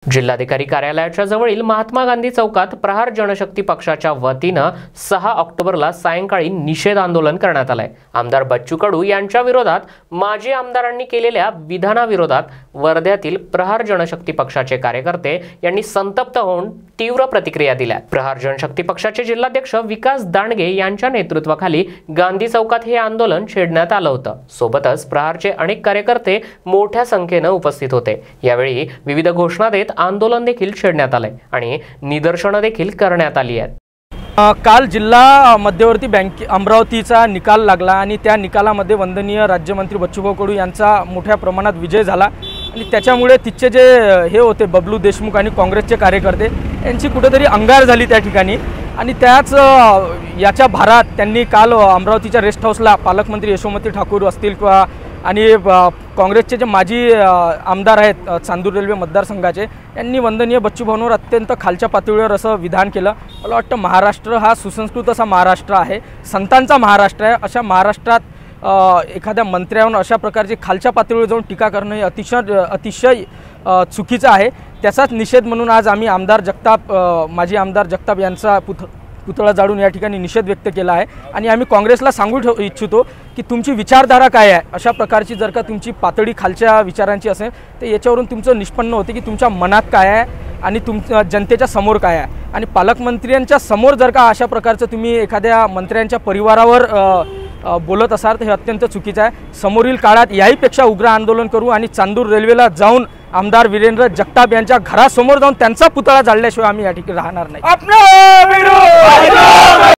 जिल्हाधिकारी कार्यालयाच्या जवळील महात्मा गांधी चौकात प्रहार जनशक्ती पक्षाच्या वतीनं 6 ऑक्टोबरला सायंकाळी निषेध आंदोलन करण्यात आलंय। आमदार बच्चू कडू यांच्या विरोधात माजी आमदारांनी केलेल्या विधानाविरोधात वर्ध्यातील प्रहार जनशक्ती पक्षाचे कार्यकर्ते यांनी संतप्त होऊन तीव्र प्रतिक्रिया दिल्या। प्रहार जनशक्ती पक्षाचे जिल्हाध्यक्ष विकास दांडगे यांच्या नेतृत्वाखाली गांधी चौकात हे आंदोलन छेडण्यात आलं होतं। सोबतच प्रहारचे अनेक कार्यकर्ते मोठ्या संख्येने उपस्थित होते। यावेळी विविध घोषणा देत आंदोलन देखील छेडण्यात आले आणि निदर्शनं देखील करण्यात आली आहेत। काल जिल्हा मध्यवर्ती बँक अमरावतीचा निकाल लागला आणि त्या निकालामध्ये वंदनीय राज्यमंत्री बच्चूभाऊ कडू यांचा मोठ्या प्रमाणात विजय झाला आणि त्याच्यामुळे तिथचे जे हे होते बबलू देशमुख आणि काँग्रेसचे कार्यकर्ते यांची कुठेतरी अंगार झाली त्या ठिकाणी आणि त्याच याच्या भारात त्यांनी काल अमरावतीच्या रेस्ट हाऊसला पालकमंत्री यशोमती ठाकूर असतील किंवा आणि काँग्रेसचे जे माजी आमदार आहेत चांदूर रेल्वे मतदारसंघाचे यांनी वंदनीय बच्चूभाऊंवर अत्यंत खालच्या पातळीवर असं विधान केलं। मला वाटतं महाराष्ट्र हा सुसंस्कृत असा महाराष्ट्र आहे, संतांचा महाराष्ट्र आहे। अशा महाराष्ट्रात एखाद्या मंत्र्यावर अशा प्रकारची खालच्या पातळीवर जाऊन टीका करणं हे अतिशय चुकीचं आहे। त्याचाच निषेध म्हणून आज आम्ही माजी आमदार जगताप यांचा पुतळा जाळून या ठिकाणी निषेध व्यक्त केला आहे आणि आम्ही काँग्रेसला सांगू इच्छितो की तुमची विचारधारा काय आहे। अशा प्रकारची जर का तुमची पातळी खालच्या विचारांची असेल तर याच्यावरून तुमचं निष्पन्न होते की तुमच्या मनात काय आहे आणि जनतेच्या समोर काय आहे। आणि पालकमंत्र्यांच्या समोर जर का अशा प्रकारचं तुम्ही एखाद्या मंत्र्यांच्या परिवारावर बोलत असाल तर हे अत्यंत चुकीचं आहे। समोरील काळात याहीपेक्षा उग्र आंदोलन करू आणि चांदूर रेल्वेला जाऊन आमदार वीरेंद्र जगताप यांच्या घरासमोर जाऊन त्यांचा पुतळा जाळल्याशिवाय आम्ही या ठिकाणी राहणार नाही।